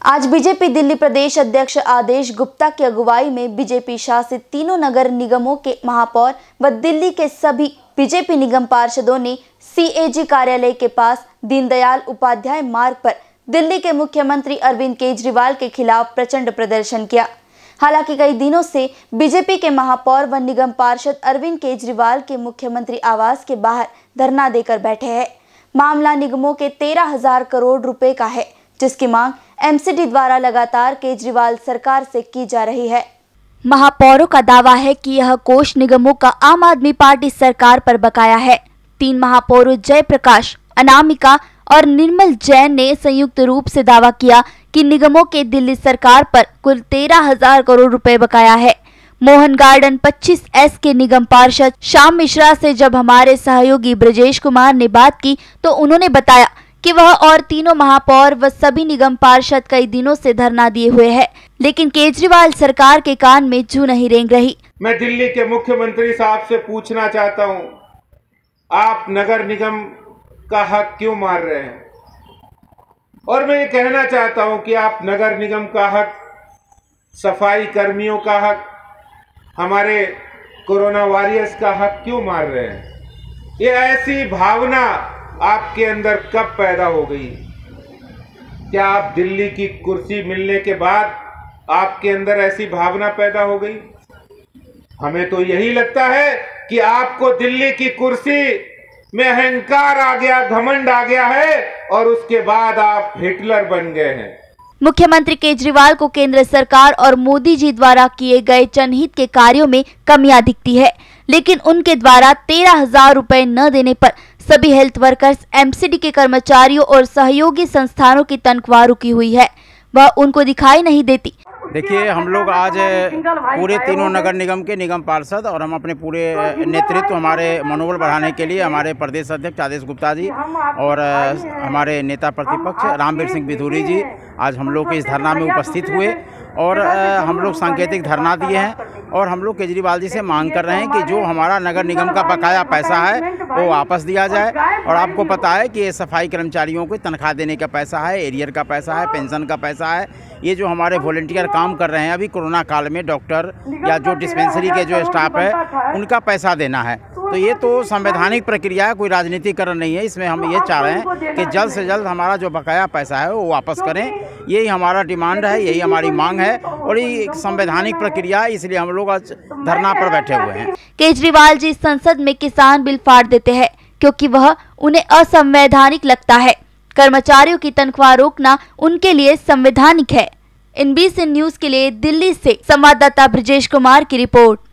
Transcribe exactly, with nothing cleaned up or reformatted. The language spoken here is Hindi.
आज बीजेपी दिल्ली प्रदेश अध्यक्ष आदेश गुप्ता की अगुवाई में बीजेपी शासित तीनों नगर निगमों के महापौर व दिल्ली के सभी बीजेपी निगम पार्षदों ने सीएजी कार्यालय के पास दीनदयाल उपाध्याय मार्ग पर दिल्ली के मुख्यमंत्री अरविंद केजरीवाल के खिलाफ प्रचंड प्रदर्शन किया। हालांकि कई दिनों से बीजेपी के महापौर व निगम पार्षद अरविंद केजरीवाल के मुख्यमंत्री आवास के बाहर धरना देकर बैठे हैं। मामला निगमों के तेरह हजार करोड़ रुपए का है, जिसकी मांग एमसीडी द्वारा लगातार केजरीवाल सरकार से की जा रही है। महापौरों का दावा है कि यह कोष निगमों का आम आदमी पार्टी सरकार पर बकाया है। तीन महापौरों जयप्रकाश, अनामिका और निर्मल जैन ने संयुक्त रूप से दावा किया कि निगमों के दिल्ली सरकार पर कुल तेरह हजार करोड़ रुपए बकाया है। मोहन गार्डन पच्चीस एस के निगम पार्षद श्याम मिश्रा से जब हमारे सहयोगी ब्रजेश कुमार ने बात की तो उन्होंने बताया कि वह और तीनों महापौर व सभी निगम पार्षद कई दिनों से धरना दिए हुए हैं, लेकिन केजरीवाल सरकार के कान में जू नहीं रेंग रही। मैं दिल्ली के मुख्यमंत्री साहब से पूछना चाहता हूं, आप नगर निगम का हक क्यों मार रहे हैं? और मैं ये कहना चाहता हूं कि आप नगर निगम का हक, सफाई कर्मियों का हक, हमारे कोरोना वॉरियर्स का हक क्यों मार रहे हैं? ये ऐसी भावना आपके अंदर कब पैदा हो गई? क्या आप दिल्ली की कुर्सी मिलने के बाद आपके अंदर ऐसी भावना पैदा हो गई? हमें तो यही लगता है कि आपको दिल्ली की कुर्सी में अहंकार आ गया, घमंड आ गया है और उसके बाद आप हिटलर बन गए हैं। मुख्यमंत्री केजरीवाल को केंद्र सरकार और मोदी जी द्वारा किए गए जनहित के कार्यों में कमियां दिखती है, लेकिन उनके द्वारा तेरह हजार रुपए न देने पर सभी हेल्थ वर्कर्स, एमसीडी के कर्मचारियों और सहयोगी संस्थानों की तनख्वाह रुकी हुई है, वह उनको दिखाई नहीं देती। देखिए, हम लोग आज पूरे तीनों नगर निगम के निगम पार्षद और हम अपने पूरे नेतृत्व, हमारे मनोबल बढ़ाने के लिए हमारे प्रदेश अध्यक्ष आदेश गुप्ता जी और हमारे नेता प्रतिपक्ष रामवीर सिंह बिधूरी जी आज हम लोग के इस धरना में उपस्थित हुए और हम लोग सांकेतिक धरना दिए हैं और हम लोग केजरीवाल जी से मांग कर रहे हैं कि जो हमारा नगर निगम का बकाया पैसा है वो वापस दिया जाए। और आपको पता है कि ये सफाई कर्मचारियों को तनख्वाह देने का पैसा है, एरियर का पैसा है, पेंशन का पैसा है, ये जो हमारे वॉलंटियर काम कर रहे हैं अभी कोरोना काल में, डॉक्टर या जो डिस्पेंसरी के जो स्टाफ है उनका पैसा देना है। तो ये तो संवैधानिक प्रक्रिया है, कोई राजनीतिकरण नहीं है। इसमें हम ये चाह रहे हैं कि जल्द से जल्द हमारा जो बकाया पैसा है वो वापस करें, यही हमारा डिमांड है, यही हमारी मांग है और ये एक संवैधानिक प्रक्रिया है, इसलिए हम लोग आज धरना पर बैठे हुए हैं। केजरीवाल जी संसद में किसान बिल फाड़ देते हैं क्योंकि वह उन्हें असंवैधानिक लगता है। कर्मचारियों की तनख्वाह रोकना उनके लिए संवैधानिक है। एनबीसी न्यूज के लिए दिल्ली से संवाददाता ब्रजेश कुमार की रिपोर्ट।